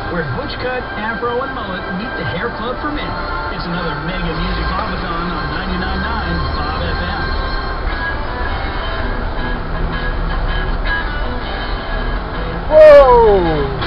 where butch cut, afro, and mullet meet the hair club for men. It's another mega music marathon on 99.9 Bob FM. Whoa!